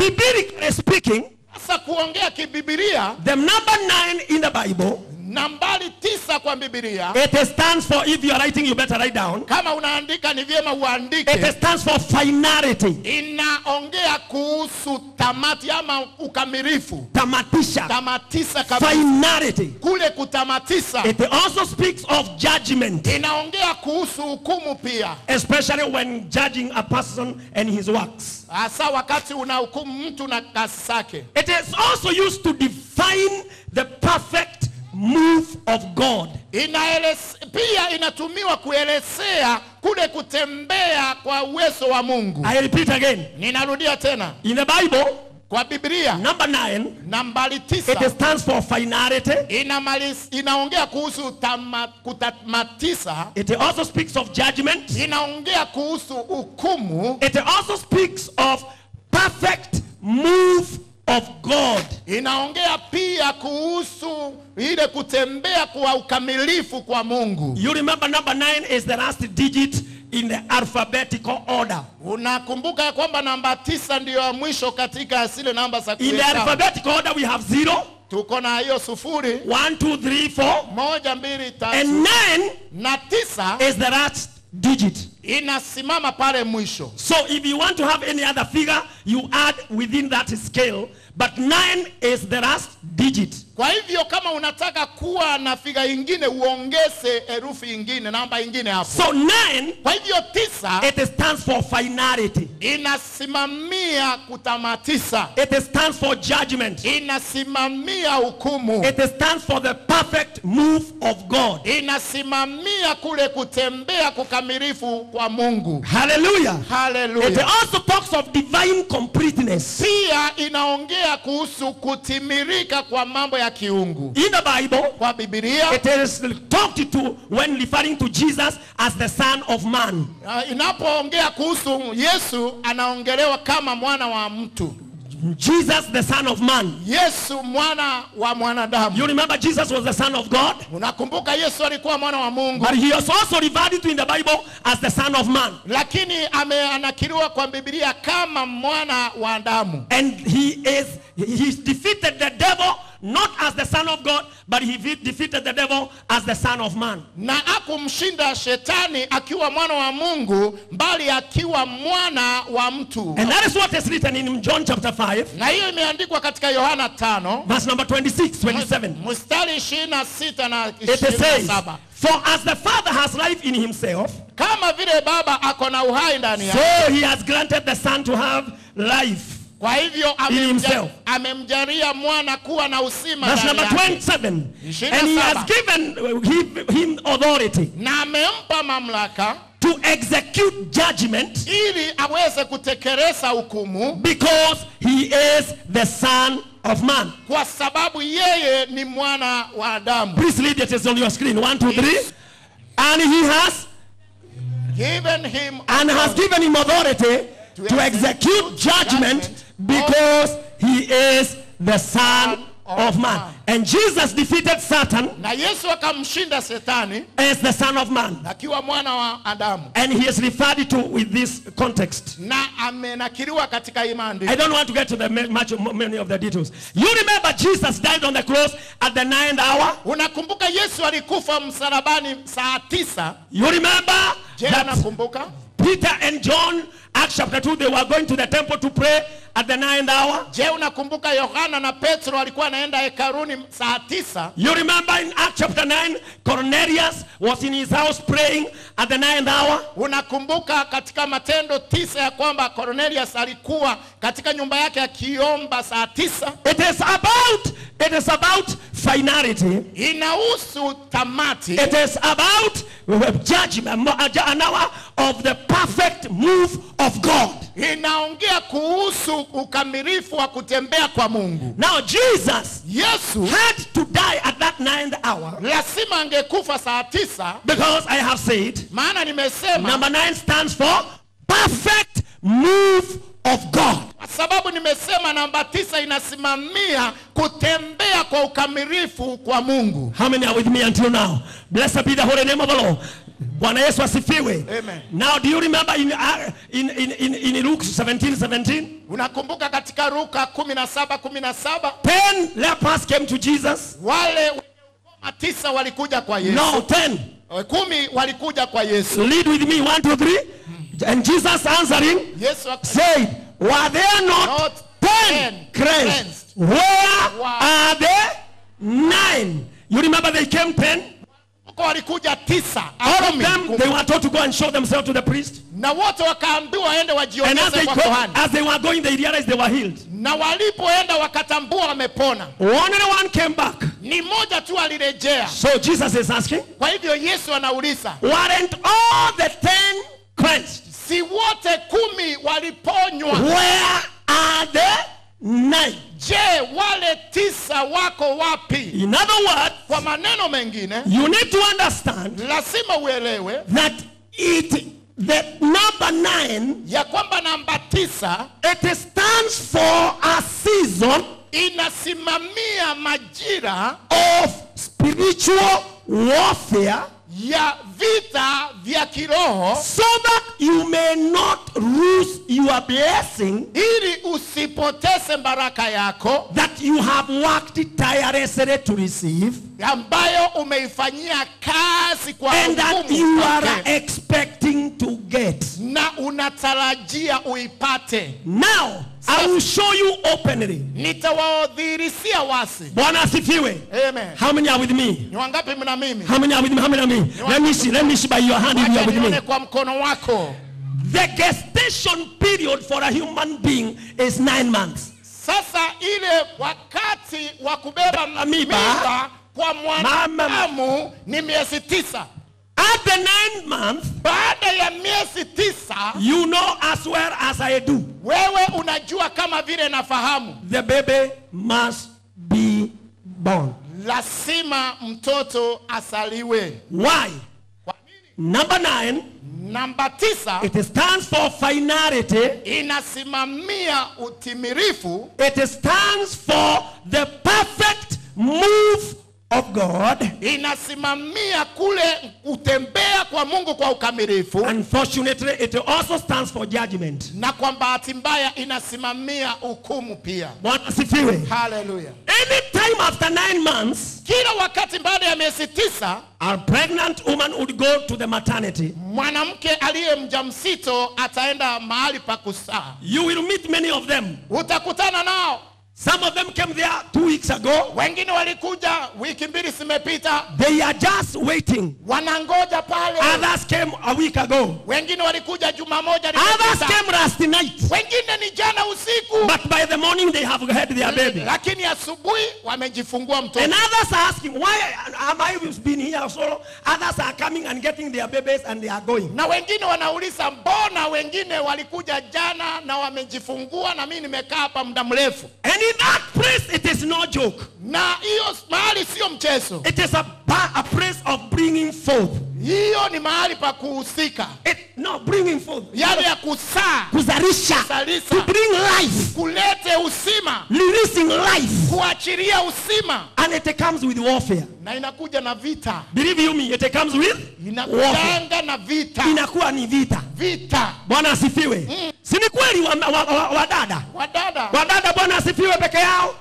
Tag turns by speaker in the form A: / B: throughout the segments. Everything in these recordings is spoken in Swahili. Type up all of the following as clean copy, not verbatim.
A: biblically speaking,
B: Sasa kuongea kibibilia,
A: the number 9 in the Bible,
B: nambari 9 kwa Biblia,
A: it stands for, if you are writing, you better write down.
B: kama unaandika ni vyema uandike.
A: It stands for finality.
B: Inaongea kuhusu tamati ama ukamilifu.
A: Tamatisha.
B: Tamatisa kabisa.
A: Finality.
B: Kule kutamatisa.
A: It also speaks of judgment.
B: Inaongea kuhusu hukumu pia.
A: Especially when judging a person and his works.
B: Hasa wakati unahukumu mtu na kazi zake.
A: It is also used to define the perfect move of God.
B: Pia inatumiwa kuelezea kule kutembea kwa uwezo wa Mungu.
A: I repeat again.
B: Ninarudia tena.
A: In the Bible,
B: kwa Biblia,
A: number 9,
B: nambari 9,
A: it stands for finality.
B: Inaongea kuhusu kutamatisa.
A: It also speaks of judgment.
B: Inaongea kuhusu hukumu.
A: It also speaks of perfect move of God.
B: Inaongea pia kuhusu ile kutembea kwa ukamilifu kwa Mungu.
A: You remember number 9 is the last digit in the alphabetical order.
B: Unakumbuka kwamba namba 9 ndio ya mwisho katika zile namba za
A: kuhesabu. In the alphabetical order we have 0.
B: Tuko na hiyo 0.
A: 1 2 3 4.
B: 1 2 3.
A: And 9
B: na 9
A: is the last digit.
B: Inasimama pale mwisho.
A: So if you want to have any other figure, you add within that scale. But 9 is the last digit.
B: Kwa hivyo kama unataka kuwa na figa ingine uongeze herufi ingine, namba ingine hapo.
A: So 9,
B: kwa hivyo 9,
A: it stands for finality.
B: Inasimamia kutamatisa.
A: It stands for judgment.
B: Inasimamia hukumu.
A: It stands for the perfect move of God.
B: Inasimamia kule kutembea kukamilifu kwa Mungu.
A: Hallelujah.
B: Hallelujah.
A: It also talks of divine completeness.
B: Pia inaongea kuhusu kutimilika kwa mambo ya kiungu.
A: In the Bible,
B: kwa Biblia,
A: it is talked to when referring to Jesus as the Son of Man.
B: Inapoongea kuhusu Yesu anaongelewa kama mwana wa mtu.
A: Jesus the Son of Man.
B: Yesu mwana wa mwanadamu.
A: You remember Jesus was the Son of God?
B: Unakumbuka Yesu alikuwa mwana wa Mungu.
A: But he was also referred to in the Bible as the Son of Man.
B: Lakini ameanakiliwa kwa Biblia kama mwana wa Adamu.
A: And he defeated the devil not as the Son of God, but he defeated the devil as the Son of Man.
B: Na hakumshinda shetani akiwa mwana wa Mungu, bali akiwa mwana wa mtu.
A: And that is what is written in John chapter 5.
B: Na hiyo imeandikwa katika Yohana 5,
A: verse number 26-27.
B: Mstari 26 na 27.
A: It says, for as the Father has life in himself,
B: kama vile Baba ako na uhai ndani yake,
A: so he has granted the Son to have life.
B: Kwa hivyo amemjalia mwana kuwa na uzima
A: ndani yake. Verse number 27. And he has given him authority.
B: Na amempa mamlaka
A: to execute judgment,
B: ili aweze kutekeleza hukumu,
A: because he is the Son of Man.
B: Kwa sababu yeye ni mwana wa Adamu.
A: Please read it, it's on your screen. 1 2 3. And he has given him authority to execute judgment, because he is the Son of Man. And Jesus defeated Satan,
B: na Yesu akamshinda Shetani,
A: as the Son of Man.
B: Akiwa mwana wa Adamu.
A: And he is referred to with this context.
B: Na amenakiliwa katika imani.
A: I don't want to get to many of the details. You remember Jesus died on the cross at the 9th hour?
B: Unakumbuka Yesu alikufa msalabani saa 9?
A: You remember?
B: Je, unakumbuka?
A: Peter and John, Acts chapter 2, they were going to the temple to pray at the 9th hour.
B: Je, unakumbuka Yohana na Petro walikuwa naenda hekaluni saa 9?
A: You remember in Acts chapter 9, Cornelius was in his house praying at the 9th hour.
B: Unakumbuka katika Matendo 9 ya kwamba Cornelius alikuwa katika nyumba yake akiomba saa 9?
A: It is about finality.
B: Inahusu tamati.
A: It is about judgment, an hour of the perfect move of God.
B: Inaongea kuhusu ukamilifu wa kutembea kwa Mungu.
A: Now Jesus,
B: Yesu
A: had to die at that 9th hour.
B: Lazima angekufa saa 9.
A: Because I have said,
B: maana nimesema,
A: number 9 stands for perfect move of God.
B: Sababu nimesema namba 9 inasimamia kutembea kwa ukamilifu kwa Mungu.
A: How many are with me until now? Blessed be the holy name of the Lord. Bwana Yesu asifiwe.
B: Amen.
A: Now do you remember in Luke 17:17?
B: Unakumbuka katika Luka 17:17?
A: 10 lepers came to Jesus.
B: Wale 9 walikuja kwa Yesu.
A: No, 10.
B: 10 walikuja kwa Yesu.
A: Lead with me, 1, 2, 3. And Jesus answering said, were there not 10 cleansed? Where are the 9? You remember they came 10?
B: Walikuja 9.
A: All of them, they were told to go and show themselves to the priest.
B: Na wote wakaambiwa waende wajionyeshe kwa kuhani.
A: As they were going, they realized they were healed.
B: Na walipoenda wakatambua wamepona.
A: Only one came back.
B: Ni mmoja tu alirejea.
A: So Jesus is asking,
B: kwa hivyo Yesu anauliza,
A: weren't all the 10 cleansed?
B: Si wote 10 waliponywa?
A: Where are the 9?
B: Je, wale 9 wako wapi?
A: In other words,
B: kwa maneno mengine,
A: you need to understand
B: lazima uelewe
A: that the number 9,
B: ya kwamba namba 9,
A: it stands for a season
B: inasimamia majira
A: of spiritual warfare,
B: ya vita vya kiroho,
A: so that you may not lose your blessing,
B: ili usipoteze baraka yako
A: that you have worked tirelessly to receive,
B: ambayo umeifanyia kazi kwa
A: and that
B: nguvu
A: you are expecting to get.
B: na unatarajia uipate.
A: Now I will show you openly.
B: Nitawadhihirishia wasi.
A: Bwana asifiwe.
B: Amen.
A: How many are with me?
B: Ni wangapi mna mimi?
A: How many are with me? How many are with me? Let me see by your hand if you are with me.
B: Kwa mkono wako.
A: The gestation period for a human being is 9 months.
B: Sasa ile wakati wa kubeba mimba kwa mwanadamu ni miezi 9.
A: At the 9th month,
B: baada ya miezi 9,
A: you know as well as I do,
B: wewe unajua kama vile nafahamu,
A: the baby must be born.
B: Lazima mtoto asaliwe.
A: Why?
B: Kwa nini?
A: Number 9,
B: namba 9,
A: it stands for finality.
B: Inasimamia utimilifu.
A: It stands for the perfect move of God.
B: Inasimamia kule kutembea kwa Mungu kwa ukamilifu.
A: Unfortunately, it also stands for judgment.
B: Na kwa bahati mbaya inasimamia hukumu pia.
A: Bwana asifiwe.
B: Hallelujah.
A: Any time after 9 months,
B: kila wakati baada ya miezi 9,
A: a pregnant woman would go to the maternity.
B: Mwanamke aliye mjamzito ataenda mahali pa kuzaa.
A: You will meet many of them.
B: Utakutana nao.
A: Some of them came there 2 weeks ago.
B: Wengine walikuja wiki 2 zimepita.
A: They are just waiting.
B: Wanangoja pale.
A: Others came a week ago.
B: Wengine walikuja juma moja.
A: Others came last night.
B: Wengine ni jana usiku.
A: But by the morning they have had their baby.
B: Lakini asubuhi wamejifungua mtoto.
A: And others are asking, why am I been here so long? Others are coming and getting their babies and they are going.
B: Na wengine wanauliza mbona wengine walikuja jana na wamejifungua na mimi nimekaa hapa muda mrefu.
A: And in that place it is no joke.
B: Na hiyo mahali sio mchezo.
A: It is a place of bringing forth.
B: Hiyo ni mahali pa kuhusika.
A: No, bringing forth.
B: Yale ya kuzaa.
A: Kuzalisha. To bring life.
B: Kulete uzima.
A: Releasing life.
B: Kuachilia uzima.
A: And it comes with warfare.
B: Na inakuja na vita.
A: Believe you me, it comes with
B: warfare. Na vita.
A: Inakuwa ni vita.
B: Vita.
A: Bwana asifiwe. Si ni kweli wadada? Wadada Bwana asifiwe peke yao.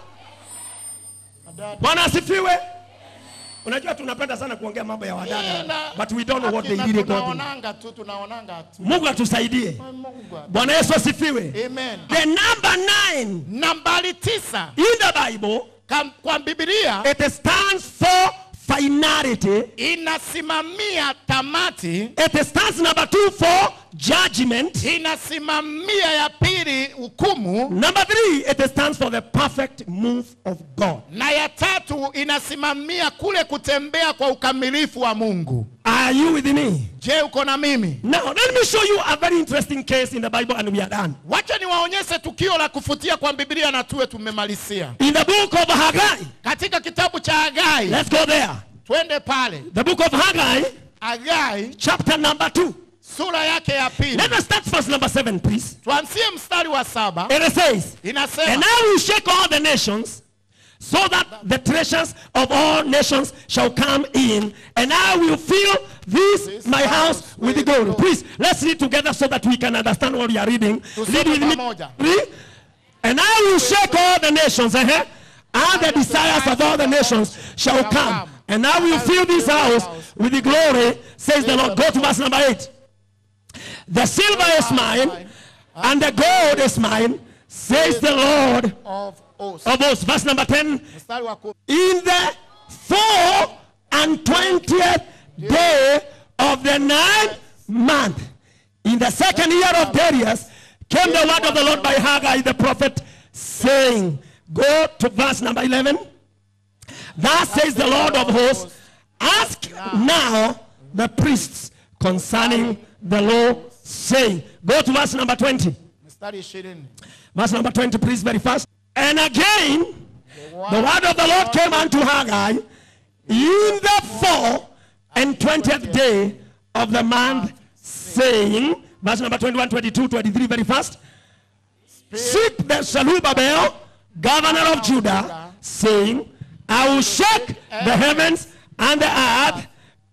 A: Bwana asifiwe. Unajua tunapenda sana kuongea mambo ya wadada, but we don't know what they really go through. Tunaonanga tu. Mungu atusaidie. Bwana Yesu asifiwe.
B: Amen.
A: The number 9,
B: nambari 9
A: in the Bible,
B: kwa Biblia,
A: it stands for finality.
B: Inasimamia tamati.
A: It stands number 2 for judgment.
B: Inasimamia ya pili hukumu.
A: Number 3, it stands for the perfect move of God.
B: Na ya 3 inasimamia kule kutembea kwa ukamilifu wa Mungu.
A: Are you with me?
B: Je, uko na mimi?
A: Now let me show you a very interesting case in the Bible and we are done.
B: Wacha niwaonyeshe tukio la kufutia kwa Biblia na tuwe tumemalizia.
A: In the book of Haggai.
B: Katika kitabu cha Haggai.
A: Let's go there.
B: Twende pale.
A: The book of Haggai.
B: Haggai.
A: Chapter number 2.
B: Sura yake ya pili.
A: Let us start verse number 7, please.
B: Tuanzie mstari wa 7.
A: It says,
B: inasema,
A: and I will shake all the nations, so that the treasures of all nations shall come in, and I will fill this my house with the glory. Please, let's read together so that we can understand what we are reading. Read with me. Read. And I will shake all the nations, and the desires of all the nations shall come, and I will fill this house with the glory, says the Lord. Go to verse number 8. The silver is mine, and the gold is mine, says the Lord of hosts. Verse number 10. In the 24th day of the 9th month, in the 2nd year of Darius, came the word of the Lord by Haggai the prophet, saying, go to verse number 11. Thus says the Lord of hosts, ask now the priests concerning the law, saying. Go to verse number 20. Verse number 20, please, very fast. And again, the word of the Lord came unto Haggai in the 24th day of the month, saying, verse number 21, 22, 23, very fast. Seek the Zerubbabel, governor of Judah, saying, I will shake the heavens and the earth,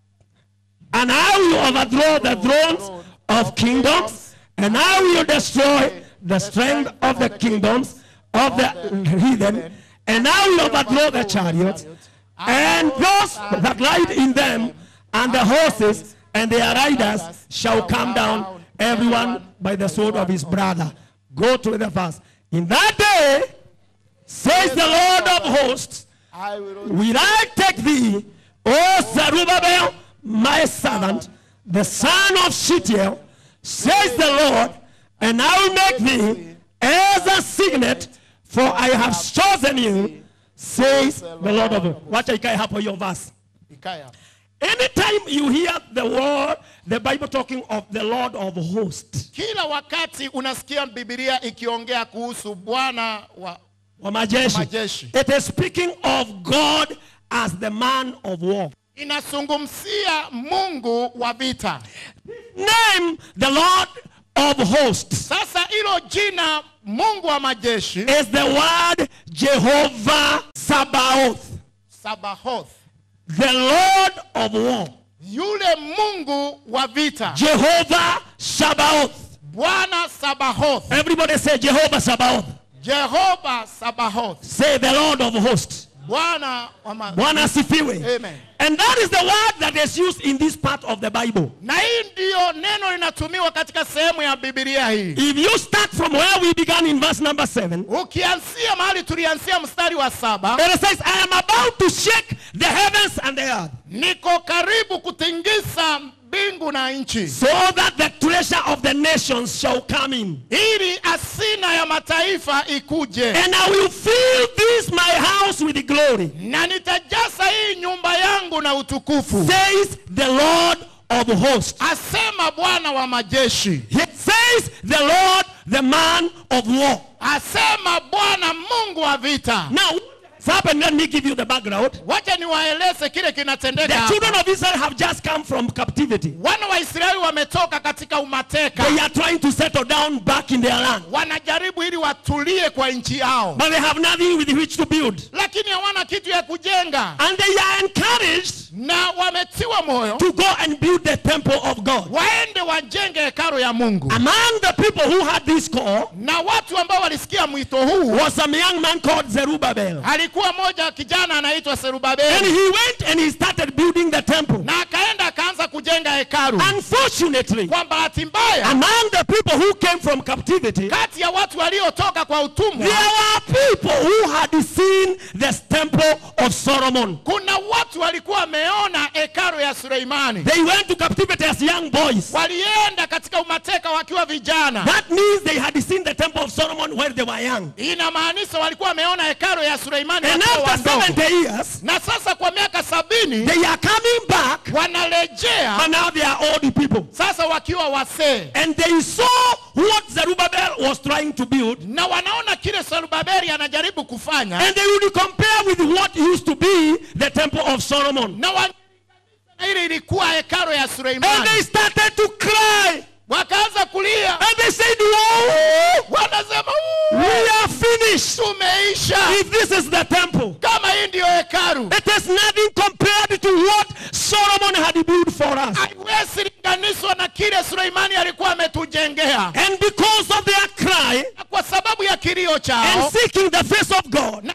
A: and I will overthrow the thrones of kingdoms, and I will destroy the strength of the kingdoms of the heathen, and I will overthrow the chariots, and those that ride in them, and the horses and their riders shall come down, everyone by the sword of his brother. Go to the verse. In that day, says the Lord of hosts, will I take thee, O Zerubbabel, my servant, the son of Shealtiel, says the Lord, and I will make thee as a signet, for I have chosen you, says the Lord of hosts. Watch your verse. Anytime you hear the word, the Bible talking of the Lord of hosts,
B: kila wakati unasikia Biblia ikiongea kuhusu Bwana wa
A: majeshi, it is speaking of God as the man of war.
B: Inazungumzia Mungu wa vita.
A: Name the Lord of hosts.
B: Sasa hilo jina Mungu wa majeshi
A: is the word Jehovah Sabaoth.
B: Sabaoth.
A: The Lord of war.
B: Yule Mungu wa vita.
A: Jehovah Sabaoth.
B: Bwana Sabaoth.
A: Everybody say Jehovah Sabaoth.
B: Jehovah Sabaoth.
A: Say the Lord of hosts.
B: Bwana
A: sifiwe.
B: Amen.
A: And that is the word that is used in this part of the Bible.
B: Na hii ndio neno linatumiwa katika sehemu ya Biblia hii.
A: If you start from where we began in verse number 7,
B: ukianzia mahali tulianzia mstari wa 7,
A: it says, I am about to shake the heavens and the earth.
B: Niko karibu kutingisa mbingu na nchi,
A: so that the treasure of the nations shall come in,
B: ili asina ya mataifa ikuje.
A: And I will fill this my house with glory,
B: na nitajaza hii nyumba yangu na utukufu,
A: says the Lord of hosts.
B: Asema Bwana wa majeshi.
A: He says the Lord, the man of war.
B: Asema Bwana Mungu wa vita.
A: Now happened, let me give you the background.
B: Wacha niwaeleze kile kinatendeka.
A: The children of Israel have just come from captivity.
B: Wana wa Israeli wametoka katika umateka.
A: They are trying to settle down back in their land.
B: Wanajaribu ili watulie kwa nchi yao.
A: But they have nothing with which to build.
B: Lakini hawana kitu ya kujenga.
A: And they are encouraged
B: na wametiwa moyo
A: to go and build the temple of God.
B: Waende wajenge hekalu ya Mungu.
A: Among the people who had this call,
B: na watu ambao walisikia mwito huu,
A: was a young man called Zerubbabel.
B: Alikuwa moja kijana anaitwa Zerubbabel.
A: And he went and he started building the temple.
B: Na akaanza kujenga hekalu.
A: Unfortunately,
B: kwa bahati mbaya,
A: among the people who came from captivity,
B: kati ya watu waliotoka kwa utumwa,
A: there were people who had seen the temple of Solomon.
B: Kuna watu walikuwa wameona hekalu ya Suleimani.
A: They went to captivity as young boys.
B: Walienda katika umateka wakiwa vijana.
A: That means they had seen the temple of Solomon when they were young.
B: Inamaanisha walikuwa wameona hekalu ya Suleimani
A: wakiwa wadogo. And after 70 years,
B: na sasa kwa miaka 70,
A: they are coming back.
B: Wanarejea.
A: But now they are old people.
B: Sasa wakiwa wazee.
A: And they saw what Zerubbabel was trying to build.
B: Na wanaona kile Zerubbabel anajaribu kufanya.
A: And they would compare with what used to be the temple of Solomon.
B: Na ile ilikuwa hekalu ya Suleimani.
A: And they started to cry.
B: Wakaanza kulia.
A: And they said, "Whoa,
B: wanasema,
A: we are finished.
B: Tumeisha.
A: If this is the temple,
B: Suleimani alikuwa ametujengea.
A: And because of their cry,
B: kwa sababu ya kilio chao,
A: and seeking the face of God,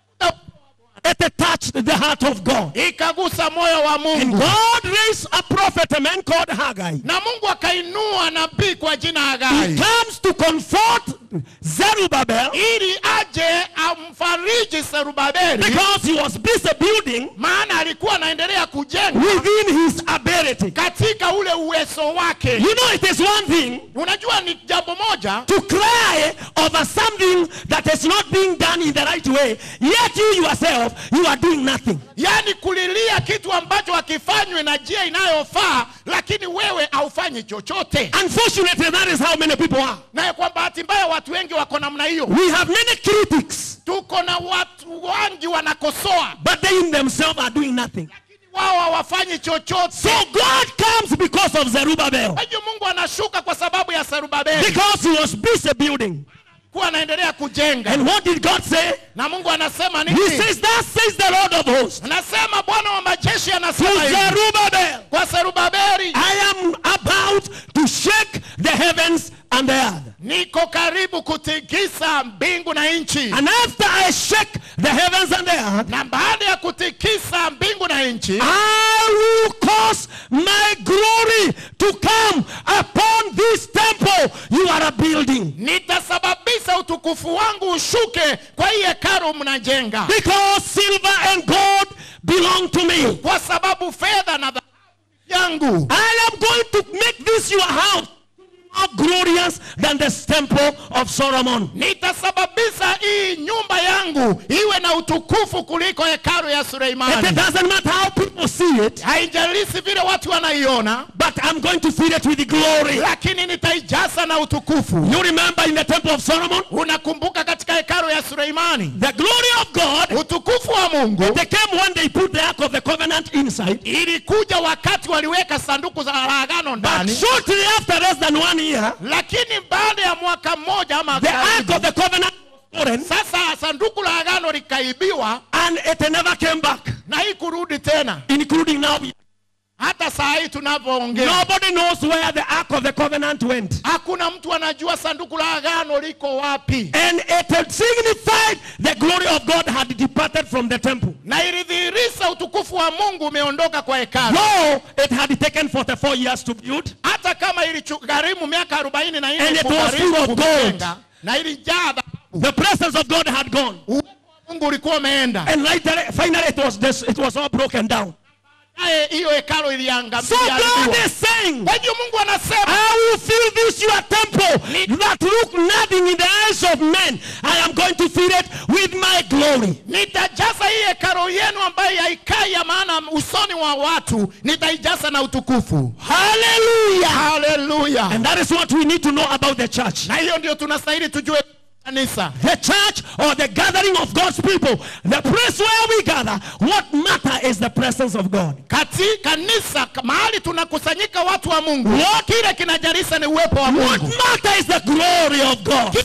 A: it touched the heart of God.
B: ikagusa moyo wa Mungu.
A: And God raised a prophet, a man called Haggai.
B: Na Mungu akainua nabii kwa jina Hagai.
A: He comes to comfort Zerubbabel,
B: ili aje amfariji Zerubabeli,
A: because he was busy building
B: maana alikuwa anaendelea kujenga
A: within his ability.
B: katika ule uwezo wake.
A: You know, it is one thing
B: Unajua ni jambo moja
A: to cry over something that is not being done in the right way, yet you yourself, you are doing nothing.
B: yani kulilia kitu ambacho hakifanywi na njia inayofaa, lakini wewe haufanyi chochote.
A: Unfortunately, that is how many people are.
B: Na kwa bahati mbaya watu wengi wako namna hiyo.
A: We have many critics,
B: Tuko na watu wengi wanakosoa,
A: but they in themselves are doing nothing.
B: wao hawafanyi chochote.
A: So God comes because of Zerubbabel,
B: Hayo Mungu anashuka kwa sababu ya Zerubabeli,
A: because he was busy building.
B: kuwa anaendelea kujenga.
A: And what did God say?
B: Na Mungu anasema nini?
A: He says, "Thus says the Lord of hosts,
B: Anasema Bwana wa majeshi
A: to
B: anasema hivi
A: Zerubbabel,
B: kwa Zerubabeli,
A: I am about to shake the heavens and the earth.
B: niko karibu kutikisa mbingu na nchi.
A: And after I shake the heavens and the earth,
B: Na baada ya kutikisa mbingu na nchi,
A: I will cause my glory to come upon this temple you are building.
B: nitasababisha utukufu wangu ushuke kwa hii hekalu mnajenga.
A: Because silver and gold belong to me.
B: Kwa sababu fedha na dhahabu yangu.
A: I am going to make this your house more glorious than the temple of Solomon.
B: Nitasababisha hii nyumba yangu iwe na utukufu kuliko hekalu ya
A: It
B: Suleimani.
A: doesn't matter how people see it,
B: Haijalishi vile watu wanaiona,
A: but I'm going to fill it with the glory.
B: lakini nitaijaza na utukufu.
A: You remember in the temple of Solomon,
B: Unakumbuka katika hekalu ya Suleimani,
A: the glory of God,
B: utukufu wa Mungu
A: they came when they put the Ark of the Covenant inside.
B: ilikuja wakati waliweka sanduku za agano
A: But
B: ndani.
A: shortly after less than 1 year,
B: Lakini baada ya mwaka mmoja ama
A: the Ark
B: karibu,
A: of the Covenant was stolen,
B: sasa sanduku la agano likaibiwa
A: and it never came back,
B: na hii kurudi tena.
A: including now.
B: Hata saa hii tunavyoongea,
A: Nobody knows where the Ark of the Covenant went.
B: hakuna mtu anajua sanduku la agano liko wapi.
A: And it had signified the glory of God had departed from the temple.
B: Na ilidhihirisha utukufu wa Mungu umeondoka kwa hekalu.
A: Though it had taken 44 years to build,
B: Hata kama iligharimu miaka 44
A: and it was full of gold.
B: kujenga, na ilijaa dhahabu.
A: The presence of God had gone.
B: Uwepo wa Mungu ulikuwa umeenda.
A: And later, finally, it was all broken down.
B: Naye hiyo hekalu
A: So
B: iliangamia.
A: God is saying,
B: Kwa hiyo Mungu anasema,
A: I will fill this your temple that look nothing in the eyes of men. I am going to fill it with my glory.
B: nitajaza hii hekalu yenu ambayo haikai ya maana usoni wa watu, nitaijaza na utukufu.
A: Hallelujah.
B: Hallelujah.
A: And that is what we need to know about the church.
B: Na hiyo ndio tunastahili tujue kanisa.
A: The church, or the gathering of God's people, the place where we gather, what matter is the presence of God.
B: Katika kanisa, mahali tunakusanyika watu wa Mungu, kile kinajalisa ni uwepo wa
A: What
B: Mungu.
A: matter is the glory of God.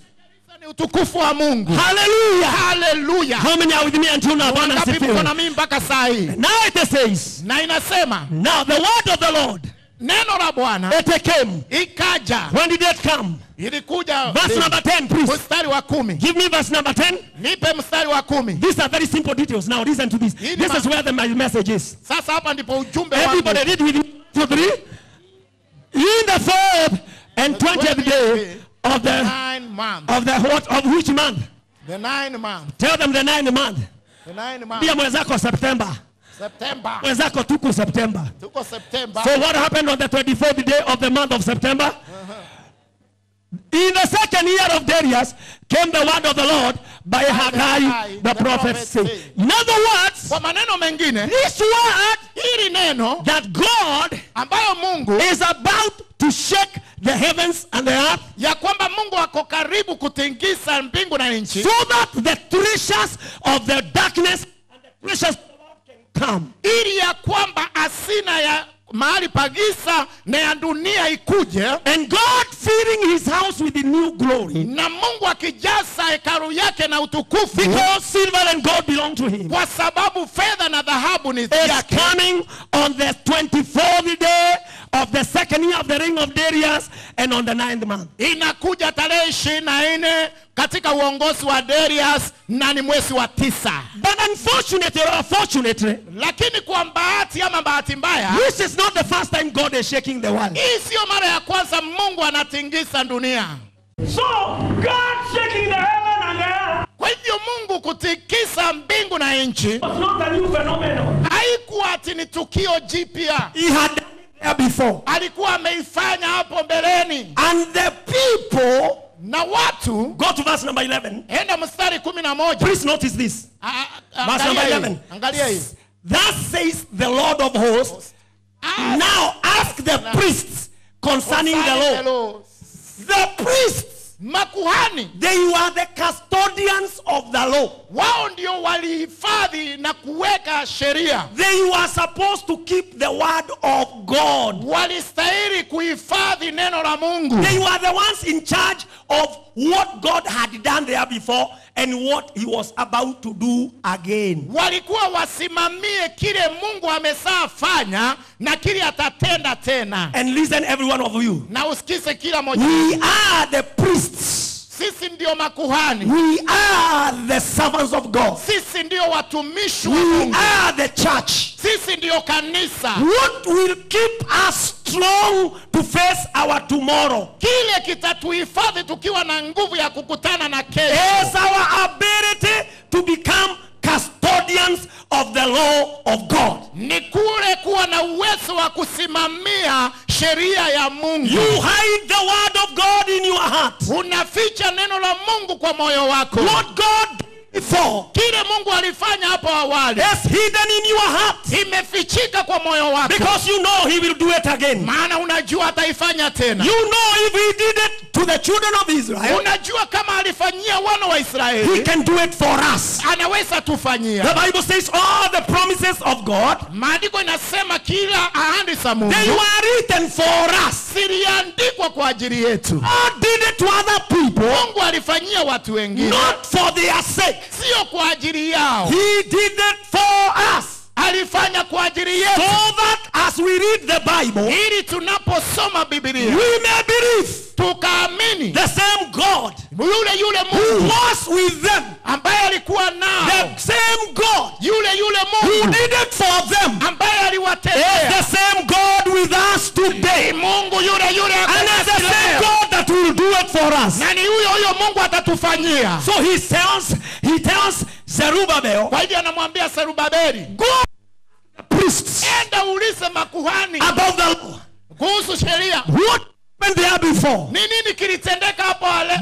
B: Ni utukufu wa Mungu.
A: Hallelujah.
B: Hallelujah.
A: How many are with me until now? Bwana
B: Wangapi mko na
A: asifiwe.
B: mimi mpaka saa hii?
A: Now it says,
B: Na inasema,
A: now the word of the Lord,
B: neno la Bwana
A: it came.
B: ikaja.
A: When did it come?
B: Ilikuja
A: Verse number 10, please.
B: mstari wa 10.
A: Give me verse number 10.
B: Nipe mstari wa 10.
A: These are very simple details. Now listen to this. This is where my message is.
B: Sasa hapa ndipo ujumbe wangu.
A: Everybody read with me. 2, 3. In the 4th and 20th day of the
B: 9 months.
A: of which month?
B: The 9 months.
A: Tell them the 9th month.
B: The 9 months.
A: Pia mwenzako September.
B: September.
A: Mwenzako tuko September.
B: Tuko September.
A: So what happened on the 24th day of the month of September? In the 2nd year of Darius came the word of the Lord by Haggai the prophet saying. In other words,
B: Kwa maneno mengine,
A: this word
B: hili neno
A: that God
B: ambayo Mungu
A: is about to shake the heavens and the earth,
B: ya kwamba Mungu ako karibu kutingisa mbingu na nchi,
A: so that the treasures of the darkness and the treasures of the Lord can come.
B: ili ya kwamba asina ya mahali pagisa na ya dunia ikuje,
A: And God filling his house with the new glory,
B: na Mungu akijaza hekalu yake na utukufu,
A: because silver and gold belong to him,
B: kwa sababu fedha na dhahabu ni
A: is
B: yake.
A: coming on the 24th day of the second year of the reign of Darius, and on the 9th month.
B: Inakuja tarehe 24 katika uongozi wa Darius na ni mwezi wa 9.
A: But unfortunately or fortunately,
B: lakini kwa bahati ama bahati mbaya,
A: this is not the first time God is shaking the world.
B: Hii sio mara ya kwanza Mungu anatingisa dunia.
A: So God shaking the heaven and the earth.
B: Kwa hivyo Mungu kutikisa mbingu na nchi
A: was not a new phenomenon.
B: Haikuwa ati ni tukio jipya.
A: He had done it there before.
B: Alikuwa ameifanya hapo mbeleni.
A: And the people,
B: na watu,
A: go to verse number 11.
B: Enda mstari 11.
A: Please notice this. Verse number 11.
B: Angalia hii.
A: Thus says the Lord of hosts, now ask the priests concerning the law. The priests,
B: makuhani,
A: they were the custodians of the law.
B: Wao ndio walihifadhi na kuweka sheria.
A: They were supposed to keep the word of God.
B: Walistahili kuhifadhi neno la Mungu.
A: They were the ones in charge of what God had done there before and what he was about to do again.
B: Walikuwa wasimamie kile Mungu amesafanya na kile atatenda tena.
A: And listen, every one of you.
B: Na usikize kila mmoja.
A: We are the priests.
B: Sisi ndio makuhani.
A: We are the servants of God.
B: Sisi ndio watumishi wa
A: We
B: Mungu.
A: are the church.
B: Sisi ndio kanisa.
A: What will keep us strong to face our tomorrow?
B: Kile kitatuhifadhi tukiwa na nguvu ya kukutana na kesho.
A: Is our ability to become custodians of the law of God.
B: Ni kule kuwa na uwezo wa kusimamia sheria ya Mungu.
A: You hide the word of God in your heart.
B: Unaficha neno la Mungu kwa moyo wako.
A: What God before,
B: kile Mungu alifanya hapo awali,
A: is hidden in your heart.
B: Imefichika kwa moyo wako.
A: Because you know he will do it again.
B: Maana unajua ataifanya tena.
A: You know if he did it to the children of Israel,
B: unajua kama alifanyia wana wa Israeli,
A: he can do it for us.
B: Anaweza tufanyia.
A: The Bible says all the promises of God,
B: maandiko inasema kila ahadi za Mungu,
A: they were written for us.
B: Ziliandikwa kwa ajili yetu.
A: God did it to other people.
B: Mungu alifanyia watu wengine,
A: not for their sake.
B: Sio kwa ajili yao.
A: He did it for us.
B: Alifanya kwa ajili yetu.
A: So that as we read the Bible,
B: ili tunaposoma Biblia,
A: we may believe
B: tukaamini
A: the same God
B: yule Mungu
A: who was with them,
B: ambaye alikuwa nao,
A: the same God
B: yule Mungu
A: who did it for them,
B: ambaye aliwatendea,
A: the same God with us today.
B: Mungu yule
A: and it's the same God that will do it for us.
B: na ni huyo Mungu atatufanyia.
A: So he tells Zerubbabel,
B: kwa hivyo anamwambia Zerubabeli,
A: go the priests,
B: enda ulize makuhani
A: about the law,
B: kuhusu sheria.
A: what happened there before?
B: Ni nini kilitendeka hapo ale?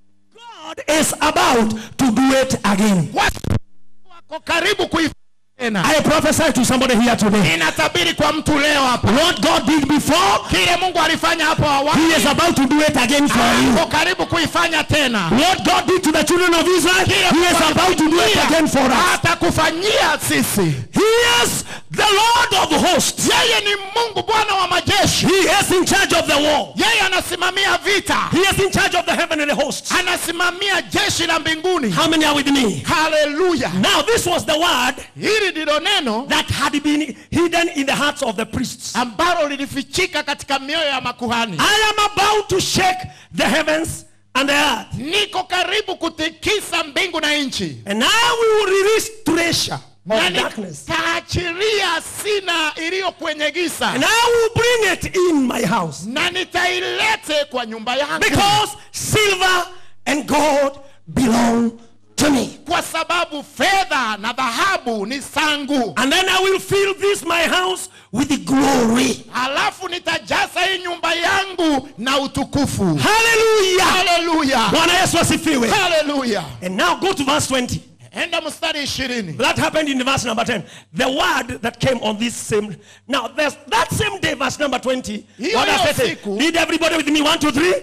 A: God is about to do it again.
B: Wako karibu kuifanya.
A: I prophesy to somebody here today.
B: Ninatabiri kwa mtu leo hapa.
A: What God did before,
B: kile Mungu alifanya hapo awali,
A: he is about to do it again for you.
B: Ako karibu kuifanya tena.
A: What God did to the children of Israel, he is about to do it again for us.
B: Atakufanyia sisi.
A: He is the Lord of hosts.
B: Yeye ni Mungu Bwana wa majeshi.
A: He is in charge of the war.
B: Yeye anasimamia vita.
A: He is in charge of the heavenly hosts.
B: Anasimamia jeshi la mbinguni.
A: How many are with me?
B: Hallelujah.
A: Now this was the word
B: ndilo neno
A: that had been hidden in the hearts of the priests,
B: ambalo lilifichika katika mioyo ya makuhani.
A: I am about to shake the heavens and the earth.
B: Niko karibu kutikisa mbingu na nchi.
A: And now we will release treasure of darkness.
B: Taachilia sina iliyo kwenye giza.
A: And I will bring it in my house.
B: Na nitailete kwa nyumba yangu.
A: Because silver and gold belong to me.
B: Kwa sababu fedha na dhahabu ni zangu.
A: And then I will fill this my house with the glory.
B: Alafu nitajaza hii nyumba yangu na utukufu.
A: Hallelujah.
B: Hallelujah.
A: Bwana Yesu asifiwe.
B: Hallelujah.
A: And now go to verse 20.
B: Enda mstari 20.
A: That happened in verse number 10. The word that came on this same. Now that same day, verse number 20. What does it say? Read everybody with me. 1, 2, 3.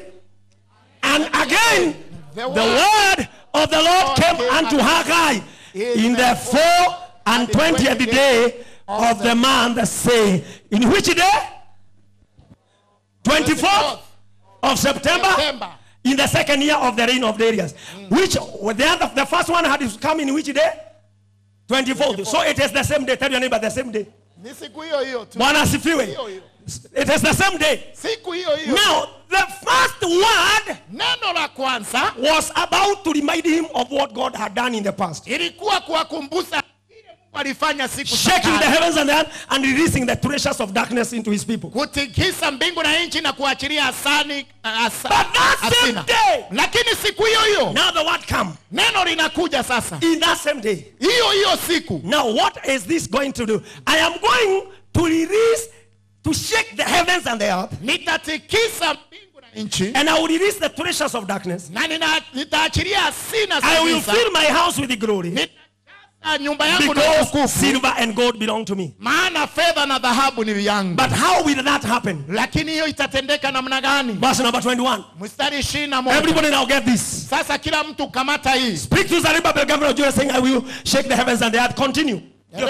A: And again, the word of the Lord came unto Haggai in the 24th day of the month, saying, in which day? 24th of September. In the second year of the reign of Darius. Which the first one had come in which day? 24th. So it is the same day. Tell your neighbor the same day. Bwana asifiwe. It is the same day.
B: Siku hiyo hiyo.
A: Now, the first word
B: neno la kwanza
A: was about to remind him of what God had done in the past.
B: Ilikuwa kuwakumbusha vile Mungu alifanya siku
A: shaking the heavens and the earth and releasing the treasures of darkness into his people.
B: Kutikisa mbingu na nchi na kuachilia asani
A: But that same day,
B: lakini siku hiyo hiyo,
A: now the word come.
B: Neno linakuja sasa.
A: In that same day.
B: Hiyo hiyo siku.
A: Now what is this going to do? I am going to release, to shake the heavens and the earth.
B: Nitatikisa mbingu na nchi.
A: And I will release the treasures of darkness.
B: Na nitaachilia asina
A: I will fill my house with the glory. Because silver and gold belong to me.
B: Maana fedha na dhahabu ni yangu.
A: But how will that happen?
B: Lakini hiyo itatendeka namna gani?
A: Verse number 21.
B: Mstari 21.
A: Everybody now get this.
B: Sasa kila mtu kamata hii.
A: Speak to Zerubbabel, governor of Judah, saying, I will shake the heavens and the earth. Continue.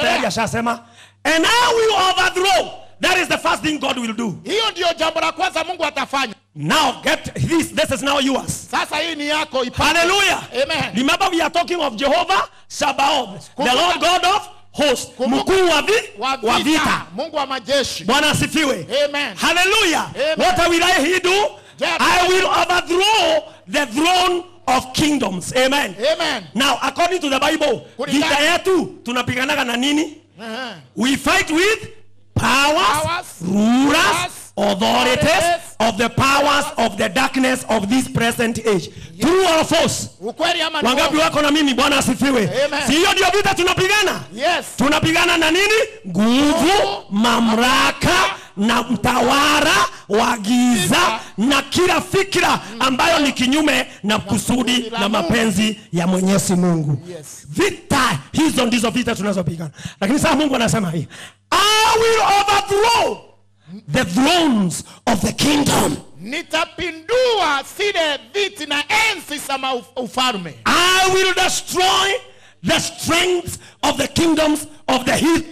A: And I will overthrow. That is the first thing God will do.
B: Hiyo ndio jambo la kwanza Mungu atafanya.
A: Now get this. This is now yours.
B: Sasa hii ni yako.
A: Hallelujah.
B: Amen.
A: Remember we are talking of Jehovah Sabaoth, the Lord God of hosts. Mkuu wa vita.
B: Mungu wa majeshi.
A: Bwana asifiwe.
B: Amen.
A: Hallelujah.
B: Amen.
A: What will he do? I will overthrow the throne of kingdoms. Amen.
B: Amen.
A: Now according to the Bible, vita yetu tunapiganaga na nini? We fight with powers, rulers, authorities of the powers of the darkness of this present age. True or false? Wangapi wako na mimi? Bwana asifiwe. Si hiyo ndio vita tunapigana?
B: Yes.
A: Tunapigana na nini? Nguvu, mamlaka na mtawala wa giza na kila fikra ambayo ni kinyume na kusudi na mapenzi ya Mwenyezi Mungu. Vita hizo ndizo vita tunazopigana. Lakini sasa Mungu anasema hii, I will overthrow the thrones of the kingdom.
B: Nitapindua zile viti na enzi za ufalme.
A: I will destroy the strength of the kingdoms of the heathen.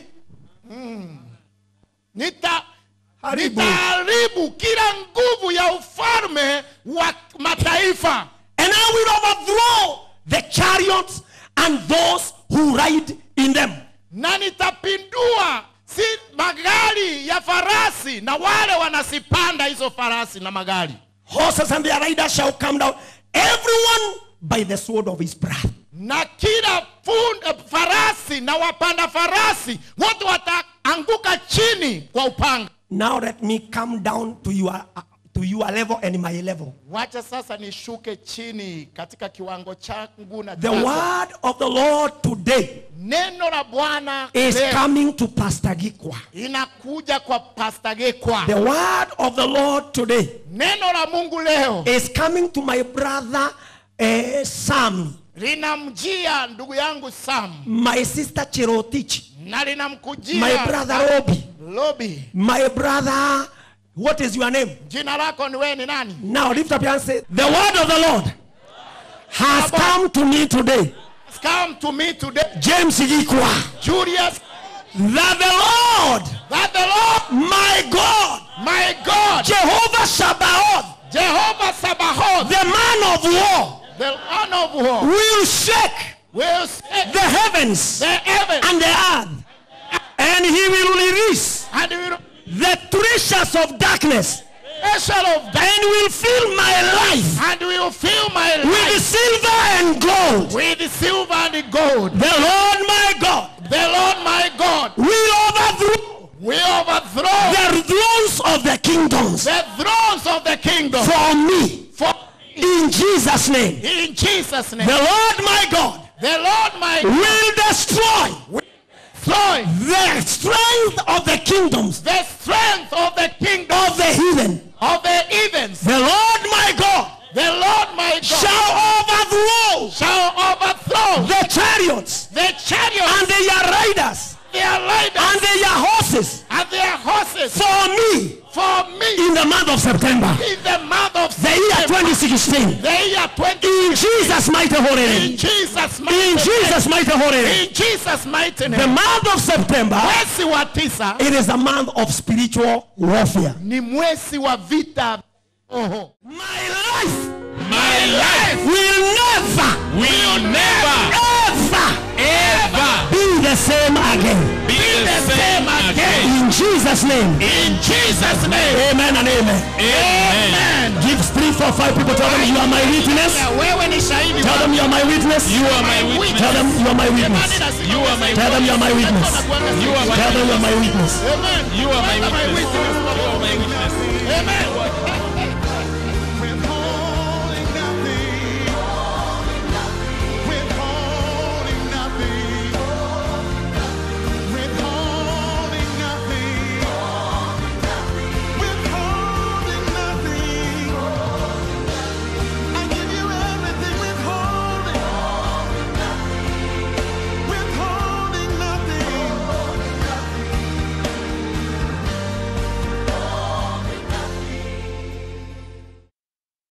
B: Nitaharibu kila nguvu ya ufalme wa mataifa.
A: And I will overthrow the chariots and those who ride in them.
B: Na nitapindua si magari ya farasi na wale wanasipanda hizo farasi na magari.
A: Horses and their riders shall come down, everyone by the sword of his breath.
B: Na kila farasi na wapanda farasi wote wataanguka chini kwa upanga.
A: Now let me come down to your level and my level.
B: Wacha sasa nishuke chini katika kiwango changu na
A: the word of the Lord today
B: neno la Bwana
A: is coming to Pastor Gikwa.
B: Inakuja kwa Pastor Gikwa.
A: The word of the Lord today
B: neno la Mungu leo
A: is coming to my brother Sam.
B: Linamjia ndugu yangu Sam.
A: My sister Chirotich.
B: Na linamkujia
A: my brother
B: Robi.
A: My brother, what is your name?
B: Jina lako ni wewe ni nani?
A: Now lift up your hand and say, the word of the Lord has come to me today.
B: Has come to me today.
A: James Gikwa.
B: Julius.
A: That the Lord, my God, Jehovah Sabaoth, the man of war, will shake the heavens and the earth, and he will release the treasures of darkness, and will fill my life with silver and gold. The Lord my God will overthrow the thrones of the kingdoms for me. In Jesus' name. The Lord my God will destroy the strength of the kingdoms, of the heathen. The Lord my God shall overthrow the chariots and their riders and their horses for me in the month of September, the year 2016. In Jesus' mighty holy name. In Jesus' mighty holy name. The month of September, it is a month of spiritual warfare. My life will never ever be the same again. In In Jesus' name.
B: In Jesus' name.
A: Amen and amen.
B: Amen.
A: Give 3, 4, 5 people. Tell them you are my witness. Tell them you are my witness.
B: You are my witness.
A: Tell them you are my witness.
B: You are my
A: Tell them you are my witness.
B: You are my
A: Tell them you are my witness.
B: Amen. You are my witness. You are my witness. Amen.